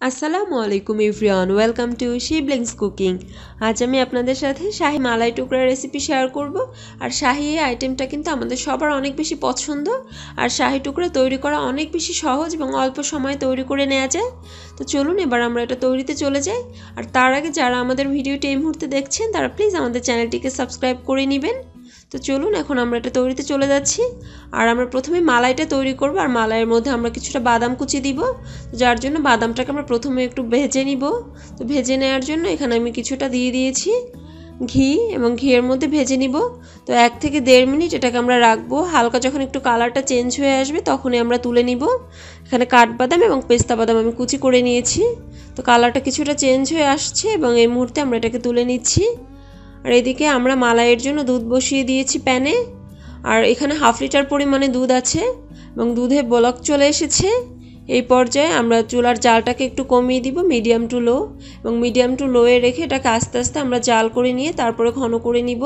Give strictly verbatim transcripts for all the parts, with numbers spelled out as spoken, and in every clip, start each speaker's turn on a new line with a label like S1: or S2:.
S1: আসসালামু আলাইকুম everyone, welcome to Shiblings Cooking. আজ আমি আপনাদের সাথে শাহি মালাই টুকরা রেসিপি শেয়ার করব। আর শাহি এই আইটেমটা কিন্তু আমাদের সবার অনেক বেশি পছন্দ। আর শাহি টুকরা তৈরি করা অনেক বেশি সহজ এবং অল্প সময়ে তৈরি করে নেওয়া যায়। তো চলুন এবার আমরা এটা তৈরিতে চলে যাই। আর তার আগে যারা আমাদের ভিডিওটি এই মুহূর্তে দেখছেন তারা প্লিজ আমাদের চ্যানেলটিকে সাবস্ক্রাইব করে নেবেন। তো চলুন এখন আমরা এটা তৈরিতে চলে যাচ্ছি। আর আমরা প্রথমে মালাইটা তৈরি করব। আর মালাইয়ের মধ্যে আমরা কিছুটা বাদাম কুচি দিব, যার জন্য বাদামটাকে আমরা প্রথমে একটু ভেজে নিব। তো ভেজে নেওয়ার জন্য এখানে আমি কিছুটা দিয়ে দিয়েছি ঘি, এবং ঘিয়ের মধ্যে ভেজে নিব। তো এক থেকে দেড় মিনিট এটাকে আমরা রাখবো। হালকা যখন একটু কালারটা চেঞ্জ হয়ে আসবে তখনই আমরা তুলে নিব। এখানে কাঠবাদাম এবং পেস্তা বাদাম আমি কুচি করে নিয়েছি। তো কালারটা কিছুটা চেঞ্জ হয়ে আসছে এবং এই মুহূর্তে আমরা এটাকে তুলে নিচ্ছি। আর এদিকে আমরা মালাইয়ের জন্য দুধ বসিয়ে দিয়েছি প্যানে। আর এখানে হাফ লিটার পরিমাণে দুধ আছে এবং দুধে বলক চলে এসেছে। এই পর্যায়ে আমরা চুলার জালটাকে একটু কমিয়ে দিব, মিডিয়াম টু লো, এবং মিডিয়াম টু লোয়ে রেখে এটাকে আস্তে আস্তে আমরা জাল করে নিয়ে তারপরে ঘন করে নিব।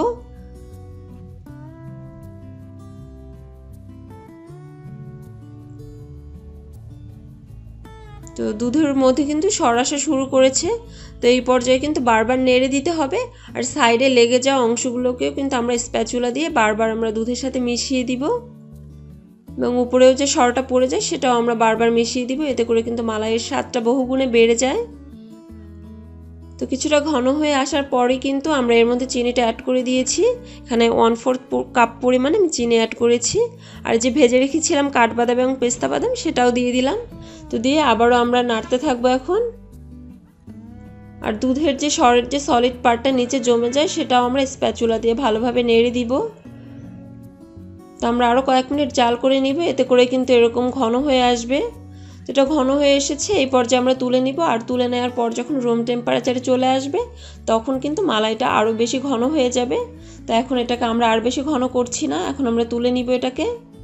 S1: তো দুধের মধ্যে কিন্তু সর আসা শুরু করেছে। তো এই পর্যায়ে কিন্তু বারবার নেড়ে দিতে হবে। আর সাইডে লেগে যাওয়া অংশগুলোকেও কিন্তু আমরা স্প্যাচুলা দিয়ে বারবার আমরা দুধের সাথে মিশিয়ে দিব, এবং উপরেও যে সরটা পড়ে যায় সেটাও আমরা বারবার মিশিয়ে দিব। এতে করে কিন্তু মালাইয়ের স্বাদটা বহুগুণে বেড়ে যায়। তো কিছুটা ঘন হয়ে আসার পরে কিন্তু আমরা এর মধ্যে চিনিটা অ্যাড করে দিয়েছি। এখানে ওয়ান ফোর্থ কাপ পরিমাণে আমি চিনি অ্যাড করেছি। আর যে ভেজে রেখেছিলাম কাঠবাদাম এবং পেস্তা বাদাম সেটাও দিয়ে দিলাম। তো দিয়ে আবারও আমরা নাড়তে থাকবো এখন। আর দুধের যে সরের যে সলিড পার্টটা নিচে জমে যায় সেটাও আমরা স্প্যাচুলা দিয়ে ভালোভাবে নেড়ে দিব। তো আমরা আরও কয়েক মিনিট জাল করে নিব। এতে করে কিন্তু এরকম ঘন হয়ে আসবে। এটা ঘন হয়ে এসেছে। এই পর্যায়ে আমরা তুলে নিব। আর তুলে নেওয়ার পর যখন রুম টেম্পারেচারে চলে আসবে তখন কিন্তু মালাইটা আরও বেশি ঘন হয়ে যাবে। তো এখন এটাকে আমরা আর বেশি ঘন করছি না, এখন আমরা তুলে নিব এটাকে।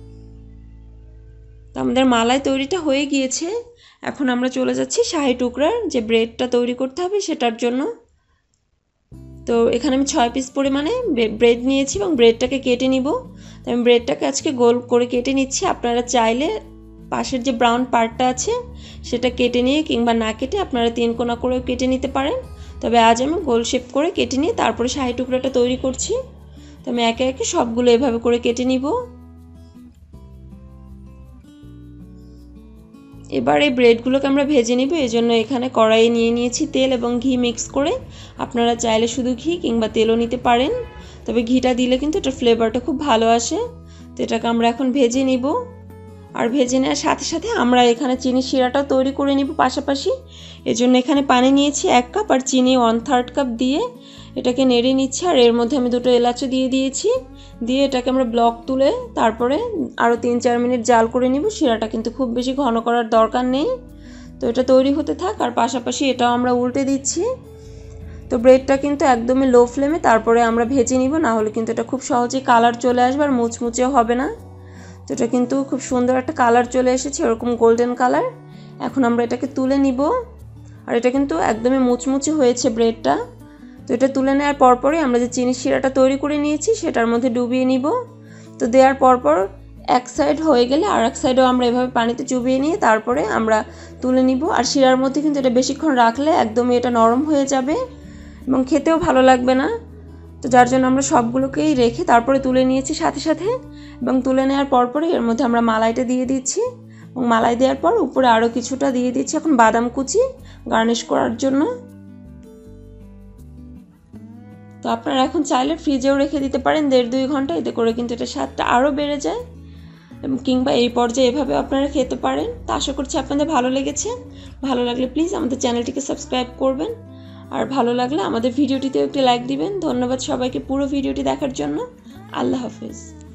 S1: তো আমাদের মালাই তৈরিটা হয়ে গিয়েছে। এখন আমরা চলে যাচ্ছি শাহি টুকরার যে ব্রেডটা তৈরি করতে হবে সেটার জন্য। তো এখানে আমি ছয় পিস পরিমাণে ব্রেড নিয়েছি এবং ব্রেডটাকে কেটে নিব। তো আমি ব্রেডটাকে আজকে গোল করে কেটে নিচ্ছি। আপনারা চাইলে পাশের যে ব্রাউন পার্টটা আছে সেটা কেটে নিয়ে কিংবা না কেটে আপনারা তিন কোনা করেও কেটে নিতে পারেন। তবে আজ আমি গোল শেপ করে কেটে নিয়ে তারপরে শাহি টুকরাটা তৈরি করছি। তো আমি একে একে সবগুলো এভাবে করে কেটে নিব। এবার এই ব্রেডগুলোকে আমরা ভেজে নিব। এই জন্য এখানে কড়াইয়ে নিয়ে নিয়েছি তেল এবং ঘি মিক্স করে। আপনারা চাইলে শুধু ঘি কিংবা তেলও নিতে পারেন, তবে ঘিটা দিলে কিন্তু এটার ফ্লেভারটা খুব ভালো আসে। তো এটাকে আমরা এখন ভেজে নিব। আর ভেজে নেওয়ার সাথে সাথে আমরা এখানে চিনি শিরাটাও তৈরি করে নিব পাশাপাশি। এজন্য এখানে পানি নিয়েছি এক কাপ আর চিনি ওয়ান থার্ড কাপ দিয়ে এটাকে নেড়ে নিচ্ছি। আর এর মধ্যে আমি দুটো এলাচও দিয়ে দিয়েছি। দিয়ে এটাকে আমরা ব্লক তুলে তারপরে আরও তিন চার মিনিট জাল করে নিব। শিরাটা কিন্তু খুব বেশি ঘন করার দরকার নেই। তো এটা তৈরি হতে থাক। আর পাশাপাশি এটাও আমরা উল্টে দিচ্ছি। তো ব্রেডটা কিন্তু একদমই লো ফ্লেমে তারপরে আমরা ভেজে নিব, না হলে কিন্তু এটা খুব সহজেই কালার চলে আসবে আর মুচমুচেও হবে না। তো এটা কিন্তু খুব সুন্দর একটা কালার চলে এসেছে, এরকম গোল্ডেন কালার। এখন আমরা এটাকে তুলে নিব। আর এটা কিন্তু একদমই মুচমুচে হয়েছে ব্রেডটা। তো এটা তুলে নেওয়ার পরপরই আমরা যে চিনি শিরাটা তৈরি করে নিয়েছি সেটার মধ্যে ডুবিয়ে নিব। তো দেওয়ার পরপর এক সাইড হয়ে গেলে আর এক সাইডও আমরা এভাবে পানিতে চুবিয়ে নিয়ে তারপরে আমরা তুলে নিব। আর শিরার মধ্যে কিন্তু এটা বেশিক্ষণ রাখলে একদমই এটা নরম হয়ে যাবে এবং খেতেও ভালো লাগবে না। তো যার জন্য আমরা সবগুলোকেই রেখে তারপরে তুলে নিয়েছি সাথে সাথে। এবং তুলে নেওয়ার পরপরই এর মধ্যে আমরা মালাইটা দিয়ে দিচ্ছি, এবং মালাই দেওয়ার পর উপরে আরও কিছুটা দিয়ে দিচ্ছি এখন বাদাম কুচি গার্নিশ করার জন্য। তো আপনারা এখন চাইলে ফ্রিজেও রেখে দিতে পারেন দেড় দুই ঘন্টা। এতে করে কিন্তু এটা স্বাদটা আরও বেড়ে যায়। কিংবা এই পর্যায়ে এভাবে আপনারা খেতে পারেন। তো আশা করছি আপনাদের ভালো লেগেছে। ভালো লাগলে প্লিজ আমাদের চ্যানেলটিকে সাবস্ক্রাইব করবেন। আর ভালো লাগলে আমাদের ভিডিওটিতেও একটি লাইক দিবেন। ধন্যবাদ সবাইকে পুরো ভিডিওটি দেখার জন্য। আল্লাহ হাফেজ।